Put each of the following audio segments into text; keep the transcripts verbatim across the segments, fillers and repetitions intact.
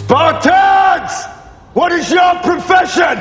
Spartans! What is your profession?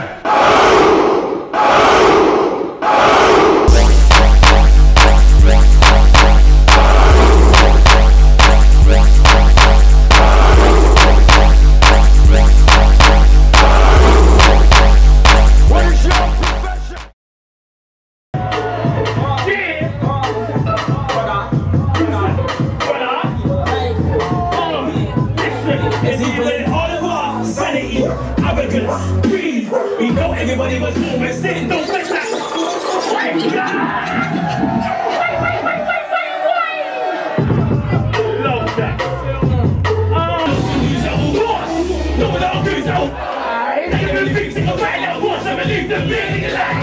Breathe. We know everybody was born with sin. Don't let that. Wait, wait, wait, wait, wait, wait. Love that. Oh, who's our boss? No one else who's our. They don't think they can write that boss. I believe them being alive.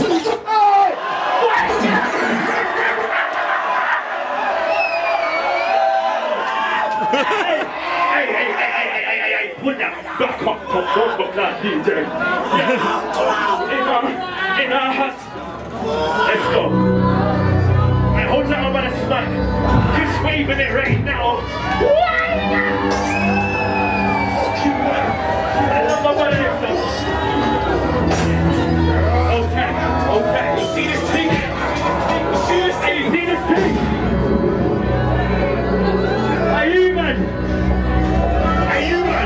Put that back up, top, top, up that D J. Yes. In our, in our hut. Let's go. And hold that on by the smack. Just waving it right now. I love my body of stuff. Okay, okay. You see this thing? You see this thing? You see this thing? Are you man? Are you man?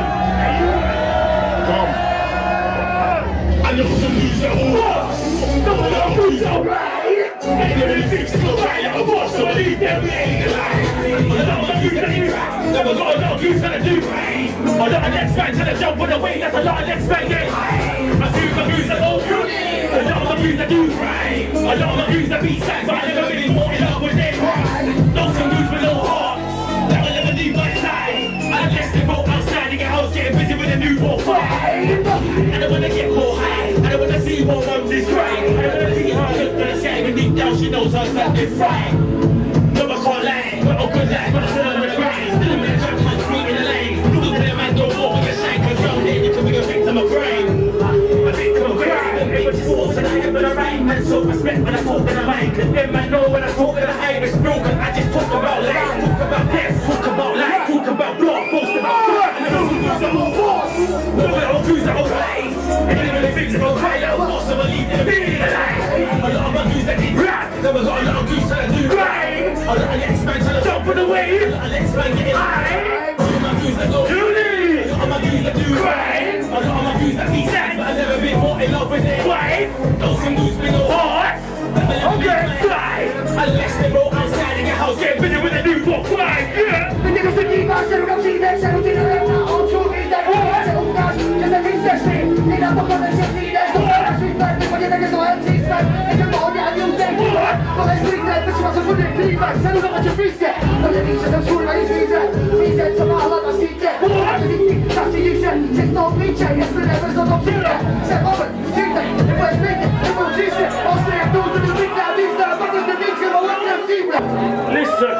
I know some news that will boss. No one else who's alright. Ain't really thinks they'll try out a boss, so I leave them ain't alive. I know what who's gonna do. Never got a lot of who's gonna do. A lot of next man trying to jump on the way. That's a lot of next man get. I do the who's that all good. A lot of the who's that do right. A lot of the who's that be sad, but I never really fall in love with them. Know some who's with no heart. That will never leave my side. Unless they go outside and get house getting busy with a new ball fight. I don't wanna get more high. I don't wanna see more mums is crying. I don't wanna see her look at the sky when deep down she knows herself is right. No, I can't lie, but I'm good like, but I'm still on the grind. Still in the trap, man, sweet in the lane. Still to the man, don't walk with your shine, cause round there you can be a victim of crime. A victim of crime. Everybody falls and I am gonna rhyme. Man, so respect when I talk to the mic. Cause them man know when I talk to the Irish broken. I just talk about life, talk about death, talk about life, talk about blood, boast about blood. And I know who's the whole boss. No one else who's the whole life. And anybody thinks they'll cry out boss, so I leave them being alive. A lot of my dudes that need rap. Then we got a lot of dudes trying to do right. A lot of next man trying to jump on the wave. A lot of next man getting high. A lot of my dudes that go Julie. A lot of my dudes that do right. A lot of my dudes that be sad, but I've never been more in love with their wife. Those some dudes been all hard. Okay, fly. Unless they go outside in your house, get busy with a new book. Fly, yeah. The niggas that keep us, they're gonna see them, they're gonna see them. All two is that one, that's it, all guys. Just a piece of shit. They don't know what they should see. There's no one else we've got. When you think it's all M C's back, it's a ball, yeah, you think. What? But let's bring that, but you must have put it in feedback. Send us what you feel set. But the beach is a school, like you see that. He said, so I'll let us see that. What? That's the you said. Just don't be check. Yes, but never so don't see that. Set over, see that. It was big, it was see that. I'll stay up, those are the big now, these now, but the beach is a lot of see that. Listen.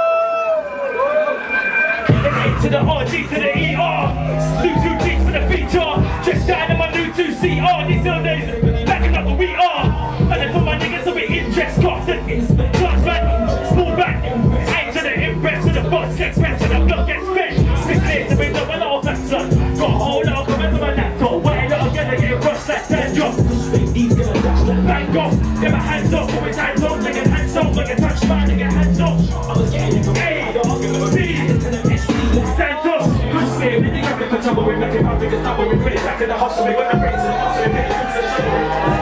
To the R, G to the E R. New two G's for the feature. Just down in my new two C R. These are days backing up what we are. And then for my niggas a bit interest constant. Class back, small back. Ain't to the impress to the boss gets bent to the block gets bent. Spit clear to be double off that son. Got a whole lot of comments on my laptop. Wait up again and get rushed like that drop. Bang off, get my hands off. Always hands on, they get hands off. Like a touch man, they get hands off. I was getting it. A, B, Santos, good save, they got me for trouble, we make it happen, because now when we put it back in the hustle, we got the brains in the hustle, we make it to the trouble.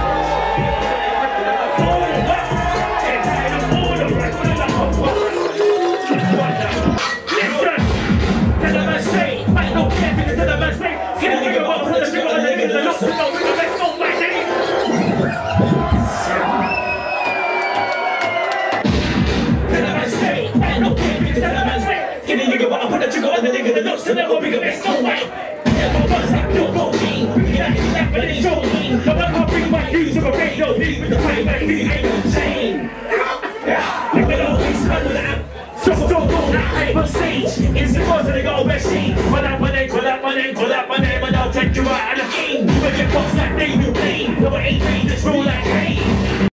Listen, tell them I say, I don't care, because tell them I say, get a nigga up, put the sugar on the nigga, the lost, the lost, the let's go, my name. Tell them I say, I don't care, because tell them I say, get a nigga up, put the sugar on the nigga, the lost, the never bigger, let's go, white. Never was that pure cocaine. Bring it out, it's that, but it's your game. But I can't bring my news to a radio, leave with the play, but it ain't insane. Like they always run with that. So don't go that hype on stage. It's because they got a machine. Call out my name, call out my name, call out my name, and I'll take you out of the game. You make your box like they do pain. No, it ain't pain, just roll like rain.